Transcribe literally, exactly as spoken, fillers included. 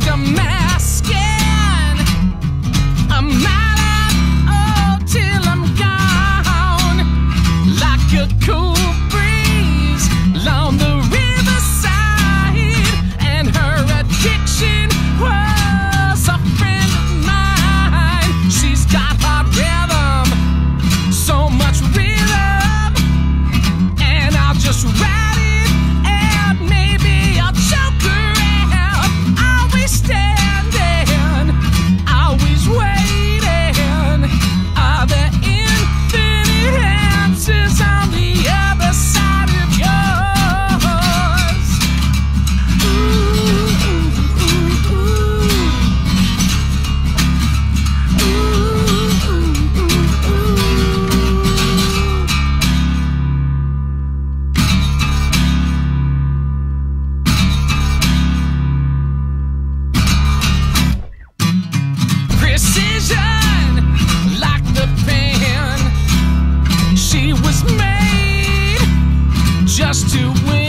Damascus. I'm out, oh, till I'm gone, like a cool breeze along the riverside. And her addiction was a friend of mine. She's got hot rhythm, so much rhythm, and I'll just ride it out. Maybe I'll choke her out. Always standing, always waiting. Are there infinite answers on the other side of yours? Ooh, ooh, ooh, ooh. Ooh, ooh, ooh, Precision, like the pen, she was made just to win.